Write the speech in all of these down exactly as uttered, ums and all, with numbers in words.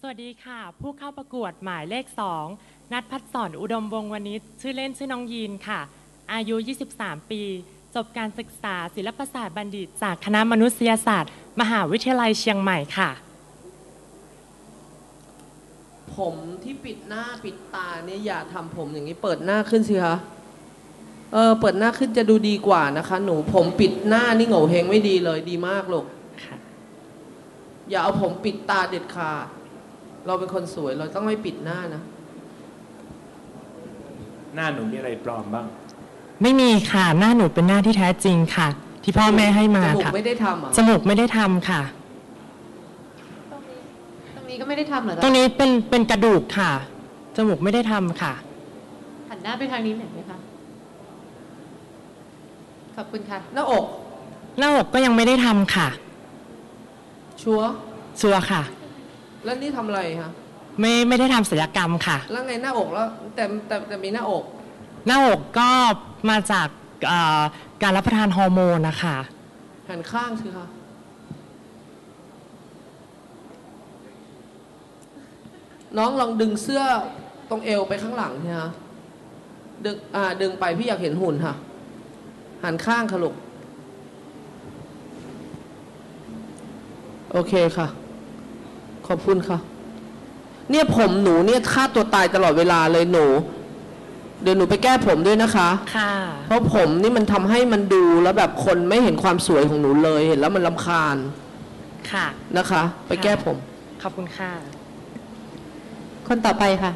สวัสดีค่ะผู้เข้าประกวดหมายเลขสองนัทพัฒสอนอุดมวงศ์วณิชชื่อเล่นชื่อน้องยีนค่ะอายุยี่สิบสามปีจบการศึกษาศิลปศาสตร์บัณฑิตจากคณะมนุษยศาสตร์มหาวิทยาลัยเชียงใหม่ค่ะผมที่ปิดหน้าปิดตาเนี่ยอย่าทำผมอย่างนี้เปิดหน้าขึ้นสิคะเออเปิดหน้าขึ้นจะดูดีกว่านะคะหนูผมปิดหน้านี่โง่เฮงไม่ดีเลยดีมากลูกอย่าเอาผมปิดตาเด็ดขาดเราเป็นคนสวยเราต้องไม่ปิดหน้านะหน้าหนูมีอะไรปลอมบ้างไม่มีค่ะหน้าหนูเป็นหน้าที่แท้จริงค่ะที่พ่อแม่ให้มาค่ะจมูกไม่ได้ทำอ่ะจมูกไม่ได้ทำค่ะตรงนี้ก็ไม่ได้ทำเหรอตรงนี้เป็นเป็นกระดูกค่ะจมูกไม่ได้ทำค่ะหันหน้าไปทางนี้หน่อยไหมคะขอบคุณค่ะหน้าอกหน้าอกก็ยังไม่ได้ทำค่ะชัวร์ชัวร์ค่ะแล้วนี่ทำอะไรคะไม่ไม่ได้ทำศัลยกรรมค่ะแล้วไงหน้าอกแล้วแต่แต่แต่มีหน้าอกหน้าอกก็มาจากการรับประทานฮอร์โมนนะคะหันข้างสิคะน้องลองดึงเสื้อตรงเอวไปข้างหลังใช่ไหมดึงอ่าดึงไปพี่อยากเห็นหุ่นค่ะหันข้างค่ะลูกโอเคค่ะขอบคุณค่ะเนี่ยผมหนูเนี่ยฆ่าตัวตายตลอดเวลาเลยหนูเดี๋ยวหนูไปแก้ผมด้วยนะคะค่ะเพราะผมนี่มันทำให้มันดูแล้วแบบคนไม่เห็นความสวยของหนูเลยเห็นแล้วมันรำคาญค่ะขอบคุณค่ะคนต่อไปค่ะ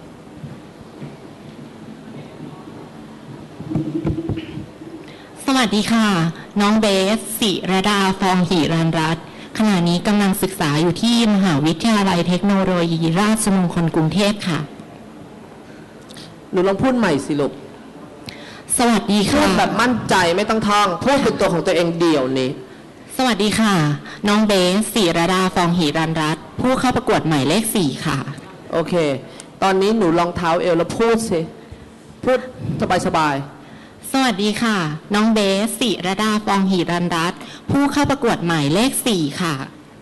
สวัสดีค่ะน้องเบสศิรดาฟองหิรันรัตน์ขณะนี้กำลังศึกษาอยู่ที่มหาวิทยาลัยเทคโนโลยีราชมงคลกรุงเทพค่ะหนูลองพูดใหม่สิลูกสวัสดีค่ะพูดแบบมั่นใจไม่ต้องท่องพูดเป็นตัวของตัวเองเดี่ยวนี้สวัสดีค่ะน้องเบสศิรดาฟองหิรันรัตน์ผู้เข้าประกวดหมายเลขสี่ค่ะโอเคตอนนี้หนูลองเท้าเอวแล้วพูดสิพูดสบายสบายสวัสดีค่ะน้องเบสศิรดาฟองหิรันรัตน์ผู้เข้าประกวดหมายเลขสี่ค่ะ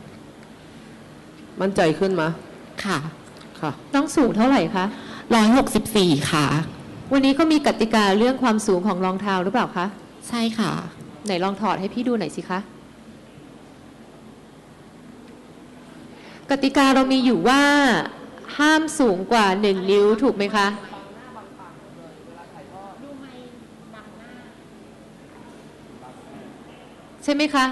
มั่นใจขึ้นมะค่ะค่ะน้องสูงเท่าไหร่คะร้อยหกสิบสี่ค่ะวันนี้ก็มีกติกาเรื่องความสูงของรองเท้าหรือเปล่าคะใช่ค่ะไหนลองถอดให้พี่ดูหน่อยสิคะกติกาเรามีอยู่ว่าห้ามสูงกว่าหนึ่งนิ้วถูกไหมคะใช่ไหมคะ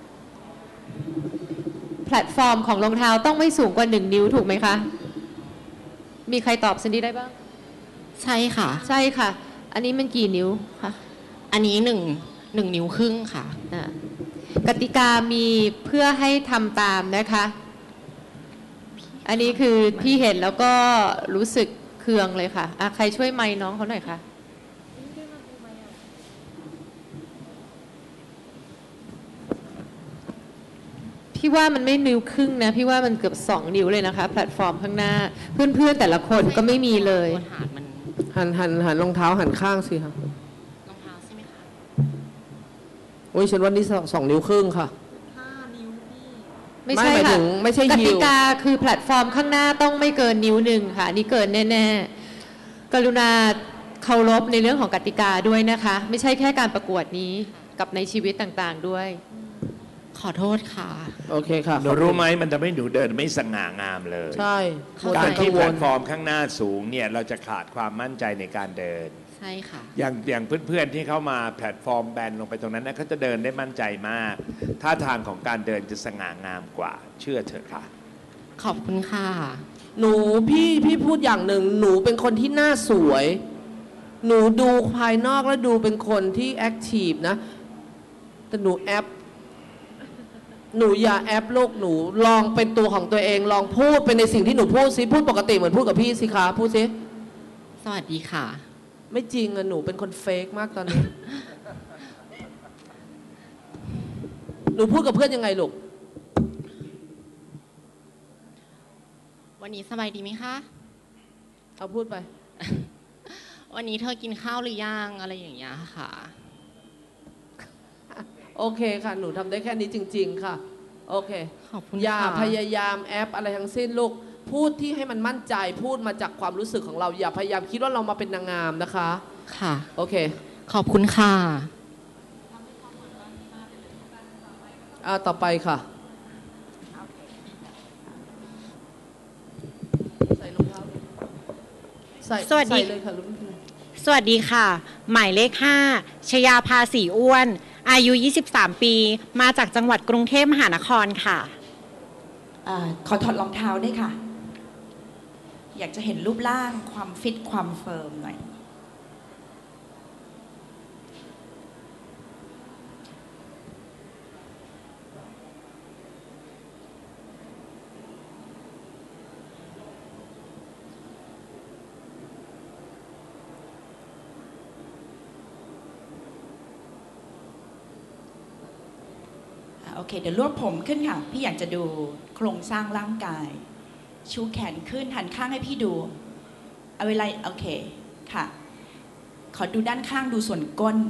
แพลตฟอร์มของรองเท้าต้องไม่สูงกว่าหนึ่งนิ้วถูกไหมคะมีใครตอบซินดี้ได้บ้างใช่ค่ะใช่ค่ะอันนี้มันกี่นิ้วคะอันนี้หนึ่งหนึ่งนิ้วครึ่งค่ะกติกามีเพื่อให้ทำตามนะคะอันนี้คือพี่เห็นแล้วก็รู้สึกเคืองเลยค่ะอ่ะใครช่วยไมค์น้องเขาหน่อยค่ะพี่ว่ามันไม่นิ้วครึ่งนะพี่ว่ามันเกือบสองนิ้วเลยนะคะแพลตฟอร์มข้างหน้าเพื่อนๆแต่ละคนก็ไม่มีเลยหันหันหันรองเท้าหันข้างสิค่ะรองเท้าใช่ไหมคะโอ้ยฉันว่านี่สองนิ้วครึ่งค่ะห้านิ้วไม่ใช่ค่ะไม่ใช่กติกาคือแพลตฟอร์มข้างหน้าต้องไม่เกินนิ้วหนึ่งค่ะนี่เกินแน่ๆกรุณาเคารพในเรื่องของกติกาด้วยนะคะไม่ใช่แค่การประกวดนี้กับในชีวิตต่างๆด้วยขอโทษค่ะโอเคค่ะหนูรู้ไหมมันจะไม่หนูเดินไม่สง่างามเลยใช่การที่แพลตฟอร์มข้างหน้าสูงเนี่ยเราจะขาดความมั่นใจในการเดินใช่ค่ะอย่างอย่างเพื่อนๆที่เข้ามาแพลตฟอร์มแบนลงไปตรงนั้นนะเขาจะเดินได้มั่นใจมากท่าทางของการเดินจะสง่างามกว่าเชื่อเถอะค่ะขอบคุณค่ะหนูพี่พี่พูดอย่างหนึ่งหนูเป็นคนที่หน้าสวยหนูดูภายนอกแล้วดูเป็นคนที่แอคทีฟนะแต่หนูแอปหนูอย่าแอปโลกหนูลองเป็นตัวของตัวเองลองพูดเป็นในสิ่งที่หนูพูดสิพูดปกติเหมือนพูดกับพี่สิคะพูดสิสวัสดีค่ะไม่จริงอะหนูเป็นคนเฟกมากตอนนี้ หนูพูดกับเพื่อนยังไงลูกวันนี้สบายดีไหมคะเอาพูดไปวันนี้เธอกินข้าวหรือยังอะไรอย่างเงี้ยค่ะโอเคค่ะหนูทำได้แค่นี้จริงๆค่ะโอเคขอบคุณอย่าพยายามแอปอะไรทั้งสิ้นลูกพูดที่ให้มันมั่นใจพูดมาจากความรู้สึกของเราอย่าพยายามคิดว่าเรามาเป็นนางงามนะคะค่ะโอเคขอบคุณค่ะอ่าต่อไปค่ะใส่รองเท้าใส่สวัสดีใส่เลยค่ะรุ่นพี่สวัสดีค่ะ หมายเลขห้าชยาภาสีอ้วน อายุ ยี่สิบสาม ปี มาจากจังหวัดกรุงเทพมหานครค่ะเออขอถอดรองเท้าด้วยค่ะ อยากจะเห็นรูปร่างความฟิตความเฟิร์มหน่อย โอเค เดี๋ยวรวบผมขึ้นค่ะ พี่อยากจะดูโครงสร้างร่างกาย ชูแขนขึ้นหันข้างให้พี่ดูเอาเวลาโอเคค่ะ ขอดูด้านข้างดูส่วนก้น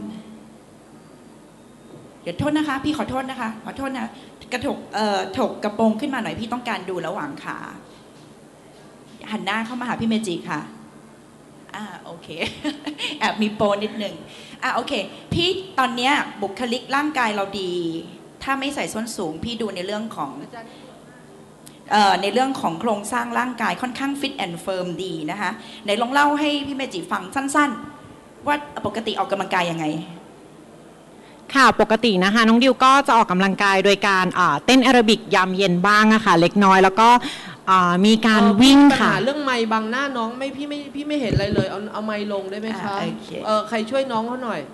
เดี๋ยวโทษนะคะ พี่ขอโทษนะคะขอโทษนะกระถกเอ่อถกกระโปรงขึ้นมาหน่อยพี่ต้องการดูระหว่างขาหันหน้าเข้ามาหาพี่เมจิค่ะอ่าโอเค แอบมีโปรนิดหนึ่งอ่าโอเคพี่ตอนเนี้ยบุคลิกร่างกายเราดี ถ้าไม่ใส่ส้นสูงพี่ดูในเรื่องของเอ่อในเรื่องของโครงสร้างร่างกายค่อนข้างฟิตแอนด์เฟิร์มดีนะคะไหนลองเล่าให้พี่เมจิฟังสั้นๆว่าปกติออกกำลังกายยังไงค่ะปกตินะคะน้องดิวก็จะออกกำลังกายโดยการเต้นแอโรบิกยามเย็นบ้างอะค่ะเล็กน้อยแล้วก็มีการวิ่งค่ะปัญหาเรื่องไมค์บังหน้าน้องไม่พี่ไม่พี่ไม่เห็นอะไรเลยเอาเอาไมค์ลงได้ไหมคะเออใครช่วยน้องเขาหน่อย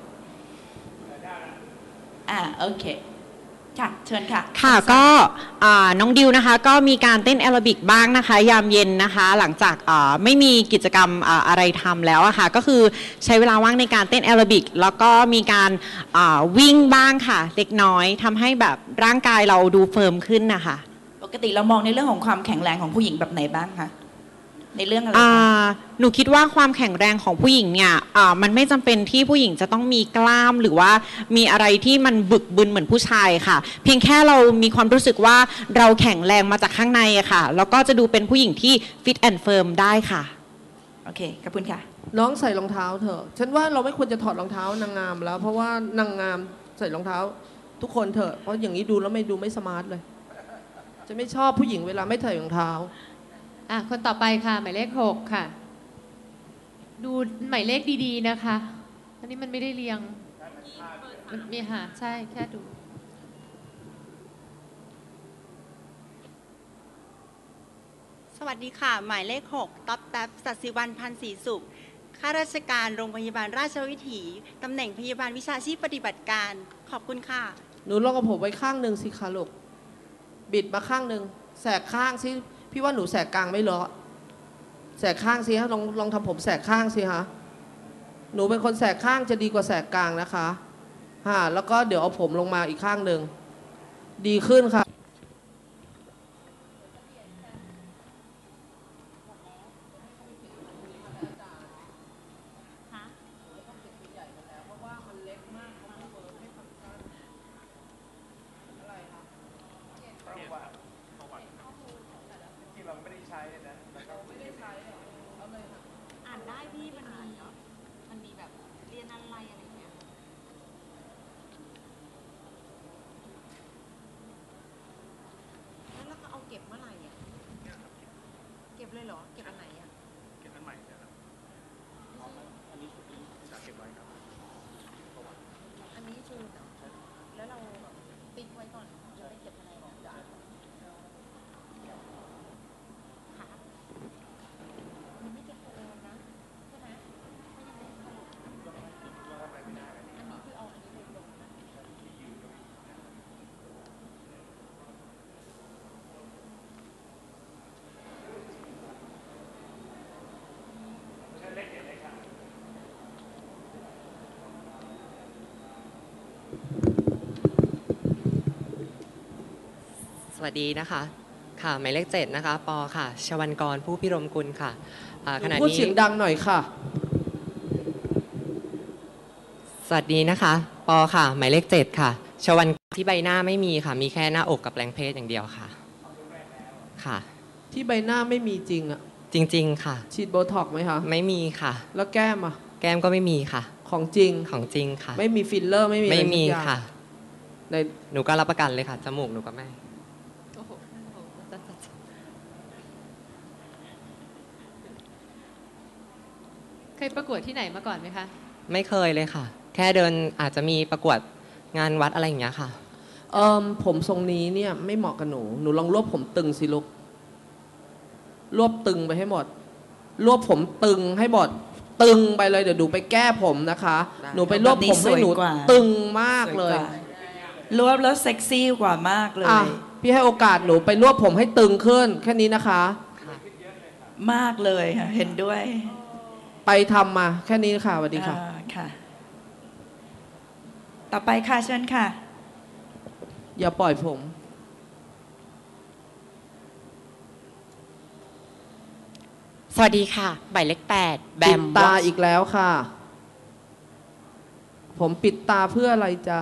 อ่าโอเคค่ะเชิญค่ะค่ะก็น้องดิวนะคะก็มีการเต้นแอโรบิกบ้างนะคะยามเย็นนะคะหลังจากไม่มีกิจกรรมอะไรทำแล้วอะค่ะก็คือใช้เวลาว่างในการเต้นแอโรบิกแล้วก็มีการวิ่งบ้างค่ะเล็กน้อยทำให้แบบร่างกายเราดูเฟิร์มขึ้นนะคะปกติเรามองในเรื่องของความแข็งแรงของผู้หญิงแบบไหนบ้างคะในเรื่องอะไรหนูคิดว่าความแข็งแรงของผู้หญิงเนี่ยมันไม่จำเป็นที่ผู้หญิงจะต้องมีกล้ามหรือว่ามีอะไรที่มันบึกบึนเหมือนผู้ชายค่ะเพียงแค่เรามีความรู้สึกว่าเราแข็งแรงมาจากข้างในอะค่ะแล้วก็จะดูเป็นผู้หญิงที่ฟิตแอนด์เฟิร์มได้ค่ะโอเคขอบคุณค่ะน้องใส่รองเท้าเถอะฉันว่าเราไม่ควรจะถอดรองเท้านางงามแล้วเพราะว่านางงามใส่รองเท้าทุกคนเถอะเพราะอย่างนี้ดูแล้วไม่ดูไม่สมาร์ทเลยจะไม่ชอบผู้หญิงเวลาไม่ใส่รองเท้าอ่ะคนต่อไปค่ะหมายเลขหกค่ะ ดูหมายเลขดีๆนะคะอันนี้มันไม่ได้เรียงมันมีค่ะใช่แค่ดูสวัสดีค่ะหมายเลขหกต๊อบแท็บสัสิวันพันธ์ศรีสุขข้าราชการโรงพยาบาลราชวิถีตำแหน่งพยาบาลวิชาชีพปฏิบัติการขอบคุณค่ะหนูลองเอาผมไว้ข้างหนึ่งสิคะลูกบิดมาข้างหนึ่งแสกข้างสิพี่ว่าหนูแสกกลางไม่เลาะแสกข้างสิฮะลองลองทำผมแสกข้างสิฮะหนูเป็นคนแสกข้างจะดีกว่าแสกกลางนะคะฮะแล้วก็เดี๋ยวเอาผมลงมาอีกข้างหนึ่งดีขึ้นค่ะอ่านได้พี่มันมีเนาะมันมีแบบเรียนอะไรอะไรอย่างเงี้ยแล้วเราก็เอาเก็บเมื่อไหร่อ่ะเก็บเลยเหรอเก็บอันไหนอ่ะเก็บอันใหม่นะครับอันนี้คือจะเก็บไว้ครับอันนี้คือแล้วเราติ๊กไว้ก่อนจะได้เก็บอะไรหรอสวัสดีนะคะค่ะหมายเลขเจ็ดนะคะปอค่ะชวันกรผู้พิรมกุลค่ะขณะนี้พูดเสียงดังหน่อยค่ะสวัสดีนะคะปอค่ะหมายเลขเจ็ดค่ะชวันที่ใบหน้าไม่มีค่ะมีแค่หน้าอกกับแปลงเพศอย่างเดียวค่ะค่ะที่ใบหน้าไม่มีจริงอะจริง ๆ ค่ะฉีดโบท็อกซ์ไหมคะไม่มีค่ะแล้วแก้มอะแก้มก็ไม่มีค่ะของจริงของจริงค่ะไม่มีฟิลเลอร์ไม่มีอะไรไม่มีทุกอย่างค่ะในหนูก็รับประกันเลยค่ะ จมูกหนูก็ไม่เคยประกวดที่ไหนมาก่อนไหมคะไม่เคยเลยค่ะ แค่เดินอาจจะมีประกวดงานวัดอะไรอย่างเงี้ยค่ะเอ่อผมทรงนี้เนี่ยไม่เหมาะกับหนู หนูลองรวบผมตึงสิลูก รวบตึงไปให้หมด รวบผมตึงให้หมด ตึงไปเลยเดี๋ยวหนูไปแก้ผมนะคะ หนูไปรวบผมให้หนูตึงมากเลยรวบแล้วเซ็กซี่กว่ามากเลยอ่ะพี่ให้โอกาสหนูไปรวบผมให้ตึงขึ้นแค่นี้นะคะมากเลยค่ะเห็นด้วยไปทำมาแค่นี้ค่ะสวัสดีค่ะอ่าค่ะ ต่อไปค่ะเชิญค่ะอย่าปล่อยผมสวัสดีค่ะหมายเลขแปดแบปิดมตาวัชอีกแล้วค่ะ ผมปิดตาเพื่ออะไรจ๊ะ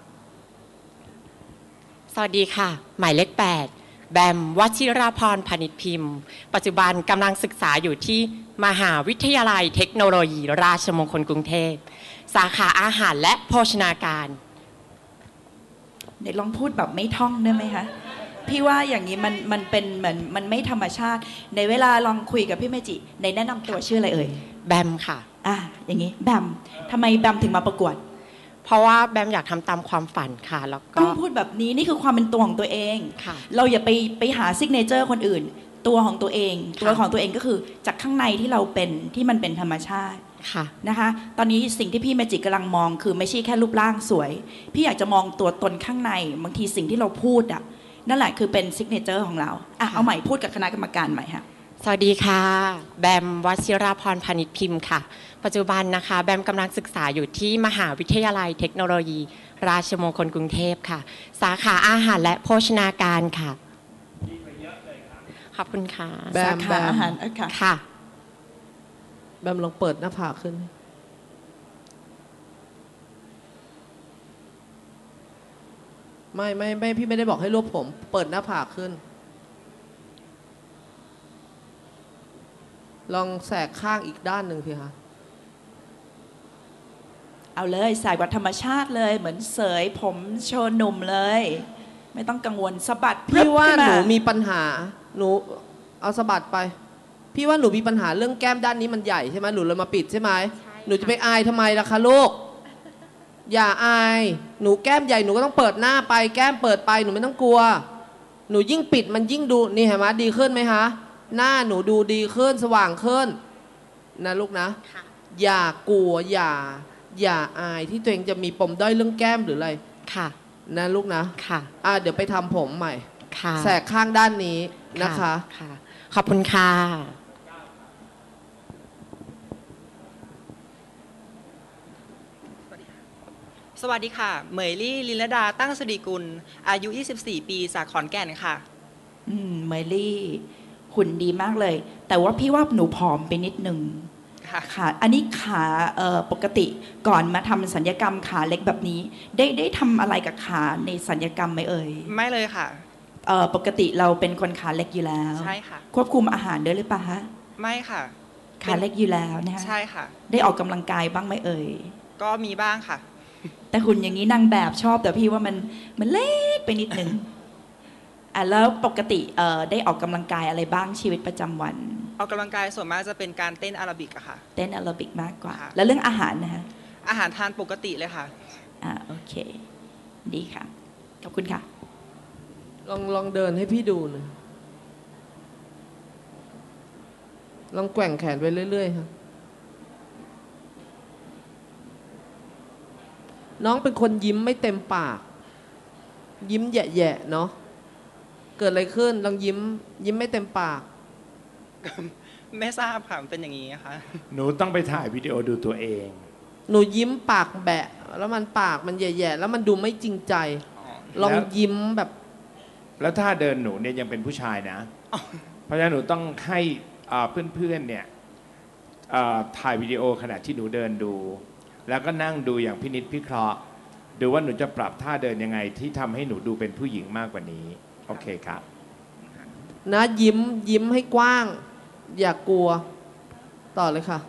สวัสดีค่ะ หมายเลขแปดแบมวชิราพรพานิชพิมพ์ ปัจจุบันกำลังศึกษาอยู่ที่มหาวิทยาลัยเทคโนโลยีราชมงคลกรุงเทพสาขาอาหารและโภชนาการเดี๋ยวลองพูดแบบไม่ท่องได้ไหมคะ พี่ว่าอย่างนี้มันมันเป็นเหมือนมันไม่ธรรมชาติ ในเวลาลองคุยกับพี่เมจิในแนะนำตัวชื่ออะไรเอ่ยแบมค่ะอ่ะอย่างนี้แบมทำไมแบมถึงมาประกวดเพราะว่าแบมอยากทำตามความฝันค่ะ แล้วก็ต้องพูดแบบนี้นี่คือความเป็นตัวของตัวเองค่ะเราอย่าไปไปหาซิกเนเจอร์คนอื่น ตัวของตัวเองค่ะตัวของตัวเองก็คือจากข้างในที่เราเป็นที่มันเป็นธรรมชาติค่ะนะคะ ตอนนี้สิ่งที่พี่เมจิกำลังมองคือไม่ใช่แค่รูปร่างสวย พี่อยากจะมองตัวตนข้างในบางทีสิ่งที่เราพูดอ่ะนั่นแหละคือเป็นซิกเนเจอร์ของเราอ่ะเอาใหม่พูดกับคณะกรรมการใหม่ค่ะสวัสดีค่ะ แบมวชิราพรพานิชพิมพ์ค่ะ ปัจจุบันนะคะ แบมกำลังศึกษาอยู่ที่มหาวิทยาลัยเทคโนโลยี ราชมงคลกรุงเทพค่ะ สาขาอาหารและโภชนาการค่ะ ขอบคุณค่ะแบสาม ขาแบมอาหารอ่ะค่ะค่ะแบมลองเปิดหน้าผากขึ้น ไม่ไม่ไม่พี่ไม่ได้บอกให้รวบผม เปิดหน้าผากขึ้น ลองแสกข้างอีกด้านหนึ่งสิคะเอาเลยใส่กว่าธรรมชาติเลยเหมือนเสยผมโชว์หนุ่มเลย ไม่ต้องกังวลสะบัดพี่ว่าขึ้หนูมมีปัญหา หนูเอาสะบัดไป พี่ว่าหนูมีปัญหาเรื่องแก้มด้านนี้มันใหญ่ใช่ไหมหนูเลยมาปิดใช่ไหมหนูจะไปอายทำไมล่ะคะลูก อย่าอาย หนูแก้มใหญ่หนูก็ต้องเปิดหน้าไป แก้มเปิดไปหนูไม่ต้องกลัว หนูยิ่งปิดมันยิ่งดูนี่เห็นไหมดีขึ้นไหมคะหน้าหนูดูดีขึ้นสว่างขึ้นนะลูกนะค่ะอย่ากลัวอย่า อย่าอายที่ตัวเองจะมีปมด้อยเรื่องแก้มหรืออะไรค่ะนะลูกนะค่ะอ่ะเดี๋ยวไปทำผมใหม่ค่ะแสกข้างด้านนี้นะคะค่ะ ขอบคุณค่ะสวัสดีค่ะ เหมยลี่ลินลดาตั้งสิริกุล อายุ ยี่สิบสี่ ปี จากขอนแก่นค่ะอืมเมลี่หุ่นดีมากเลย แต่ว่าพี่ว่าหนูผอมไปนิดนึงค่ะขาอันนี้ขาเอ่อปกติก่อนมาทำสัญญกรรมขาเล็กแบบนี้ ได้ได้ทำอะไรกับขาในสัญญกรรมไหมเอ่ยไม่เลยค่ะเอ่อปกติเราเป็นคนขาเล็กอยู่แล้วใช่ค่ะควบคุมอาหารด้วยหรือเปล่าฮะไม่ค่ะขาเล็กอยู่แล้วนะคะใช่ค่ะได้ออกกำลังกายบ้างไหมเอ่ยก็มีบ้างค่ะแต่หุ่นอย่างนี้นางแบบชอบแต่พี่ว่ามันมันเล็กไปนิดนึงอ่ะแล้วปกติเอ่อได้ออกกำลังกายอะไรบ้างชีวิตประจำวันออกกำลังกายส่วนมากจะเป็นการเต้นอาราบิกอะค่ะเต้นแอโรบิกมากกว่าค่ะแล้วเรื่องอาหารนะฮะอาหารทานปกติเลยค่ะอ่าโอเค ดีค่ะ ขอบคุณค่ะลองลองเดินให้พี่ดูหน่อยลองแกว่งแขนไปเรื่อยๆครับน้องเป็นคนยิ้มไม่เต็มปาก ยิ้มแย่ๆเนาะเกิดอะไรขึ้นลองยิ้ม ยิ้มไม่เต็มปากไม่ทราบค่ะมันเป็นอย่างนี้ค่ะหนูต้องไปถ่ายวิดีโอดูตัวเองหนูยิ้มปากแบะ แล้วมันปากมันแย่ๆแล้วมันดูไม่จริงใจ ลองแล้วยิ้มแบบแล้วถ้าเดินหนูเนี่ยยังเป็นผู้ชายนะ เพราะฉะนั้นหนูต้องให้อ่าเพื่อนๆเนี่ยอ่าถ่ายวิดีโอขณะที่หนูเดินดู แล้วก็นั่งดูอย่างพินิจพิเคราะห์ ดูว่าหนูจะปรับท่าเดินยังไงที่ทำให้หนูดูเป็นผู้หญิงมากกว่านี้ โอเคครับนะยิ้มยิ้มให้กว้าง อย่ากลัวต่อเลยค่ะ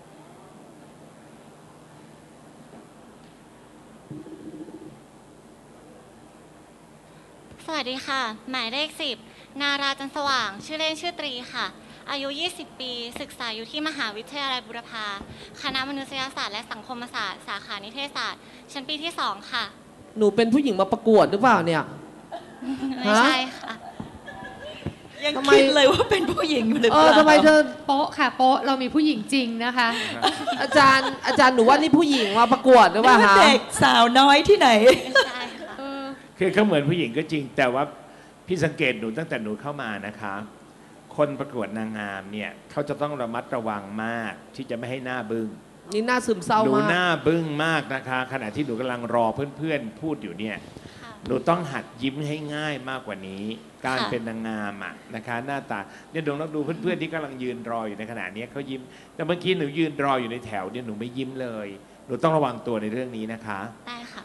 สวัสดีค่ะหมายเลขสิบนาราจันสว่างชื่อเล่นชื่อตรีค่ะอายุยี่สิบปีศึกษาอยู่ที่มหาวิทยาลัยบูรพาคณะมนุษยศาสตร์และสังคมศาสตร์สาขานิเทศศาสตร์ชั้นปีที่สองค่ะหนูเป็นผู้หญิงมาประกวดหรือเปล่าเนี่ยไม่ใช่ค่ะยังคิดเลยว่าเป็นผู้หญิงหรือเปล่าเออทำไมเธอโป๊ะค่ะโป๊ะเรามีผู้หญิงจริงนะคะอาจารย์อาจารย์หนูว่านี่ผู้หญิงมาประกวดหรือเปล่าคะเด็กสาวน้อยที่ไหนคือเขาเหมือนผู้หญิงก็จริง แต่ว่าพี่สังเกตหนูตั้งแต่หนูเข้ามานะคะ คนประกวดนางงามเนี่ยเขาจะต้องระมัดระวังมากที่จะไม่ให้หน้าบึ้งนี่หน้าซึมเศร้าหนูมากหน้าบึ้งมากนะคะ ขณะที่หนูกำลังรอเพื่อนๆพูดอยู่เนี่ยหนูต้องหัดยิ้มให้ง่ายมากกว่านี้ การเป็นนางงามอ่ะนะคะ หน้าตาเนี่ยดวงรับดูเพื่อนๆที่กำลังยืนรออยู่ในขณะนี้เขายิ้มแต่เมื่อกี้หนูยืนรออยู่ในแถวเนี่ยหนูไม่ยิ้มเลยหนูต้องระวังตัวในเรื่องนี้นะคะได้ค่ะ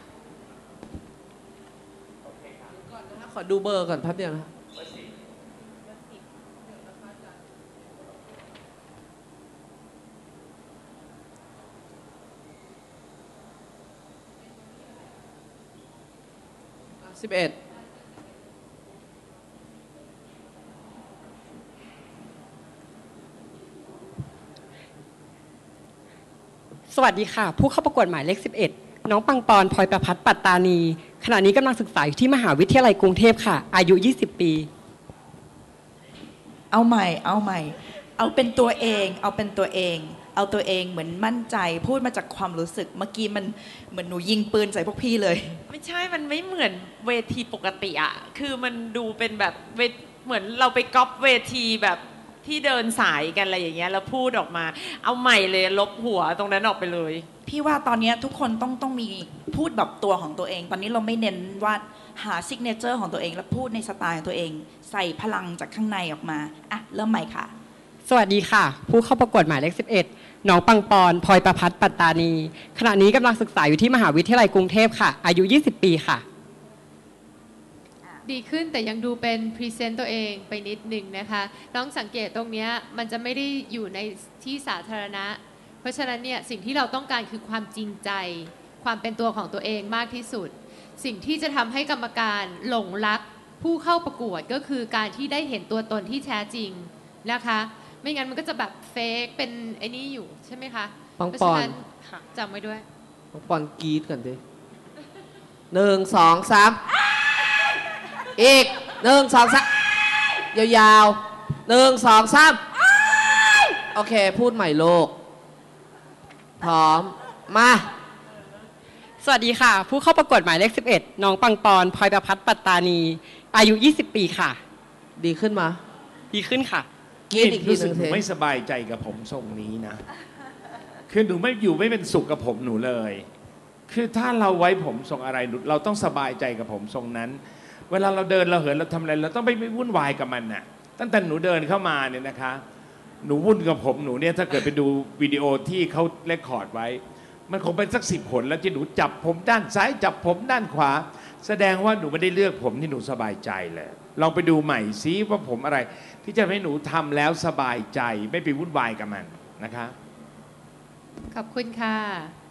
ขอดูเบอร์ก่อนแป๊บเดียวนะสิบเอ็ดสวัสดีค่ะผู้เข้าประกวดหมายเลขสิบเอ็ดน้องปังปอนพลอยประพัฒน์ปัตตานีขณะนี้กำลังศึกษาอยู่ที่มหาวิทยาลัยกรุงเทพค่ะอายุยี่สิบปีเอาใหม่เอาใหม่เอาเป็นตัวเองเอาเป็นตัวเองเอาตัวเองเหมือนมั่นใจพูดมาจากความรู้สึกเมื่อกี้มันเหมือนหนูยิงปืนใส่พวกพี่เลยไม่ใช่มันไม่เหมือนเวทีปกติอะคือมันดูเป็นแบบเวทเหมือนเราไปก๊อปเวทีแบบที่เดินสายกันอะไรอย่างเงี้ยแล้วพูดออกมาเอาใหม่เลยลบหัวตรงนั้นออกไปเลยพี่ว่าตอนนี้ทุกคนต้องต้องมีพูดแบบตัวของตัวเองตอนนี้เราไม่เน้นว่าหาซิกเนเจอร์ของตัวเองแล้วพูดในสไตล์ของตัวเองใส่พลังจากข้างในออกมาอ่ะเริ่มใหม่ค่ะสวัสดีค่ะผู้เข้าประกวดหมายเลขสิบเอ็ดน้องปังปอนพลอยประพัฒน์ปัตตานีขณะนี้กำลังศึกษาอยู่ที่มหาวิทยาลัยกรุงเทพค่ะอายุยี่สิบปีค่ะดีขึ้นแต่ยังดูเป็นพรีเซนต์ตัวเองไปนิดหนึ่งนะคะน้องสังเกตตรงนี้มันจะไม่ได้อยู่ในที่สาธารณะเพราะฉะนั้นเนี่ยสิ่งที่เราต้องการคือความจริงใจความเป็นตัวของตัวเองมากที่สุดสิ่งที่จะทำให้กรรมการหลงรักผู้เข้าประกวดก็คือการที่ได้เห็นตัวตนที่แท้จริงนะคะไม่งั้นมันก็จะแบบเฟกเป็นไอ้นี่อยู่ใช่ไหมคะปังปอนจำไว้ด้วยปังปอนกรีดกันดิหนึ่งสองสามอีกหนึ่งสองสามยาวๆหนึ่งสองสามโอเคพูดใหม่โลกพร้อมมาสวัสดีค่ะผู้เข้าประกวดหมายเลขสิบเอ็ดน้องปังปอนพลอยประพัฒน์ปัตตานีอายุยี่สิบปีค่ะดีขึ้นมาดีขึ้นค่ะกีดอีกทีนึงไม่สบายใจกับผมทรงนี้นะคือหนูไม่อยู่ไม่เป็นสุขกับผมหนูเลยคือถ้าเราไว้ผมทรงอะไรเราต้องสบายใจกับผมทรงนั้นเวลาเราเดินเราเหินเราทำอะไรเราต้องไม่ไปวุ่นวายกับมันน่ะตั้งแต่หนูเดินเข้ามาเนี่ยนะคะหนูวุ่นกับผมหนูเนี่ยถ้าเกิดไปดูวิดีโอที่เขาเรคคอร์ดไว้มันคงเป็นสักสิบผลแล้วที่หนูจับผมด้านซ้ายจับผมด้านขวาแสดงว่าหนูไม่ได้เลือกผมที่หนูสบายใจเลยลองไปดูใหม่ซิว่าผมอะไรที่จะให้หนูทำแล้วสบายใจไม่ไปวุ่นวายกับมันนะคะขอบคุณค่ะ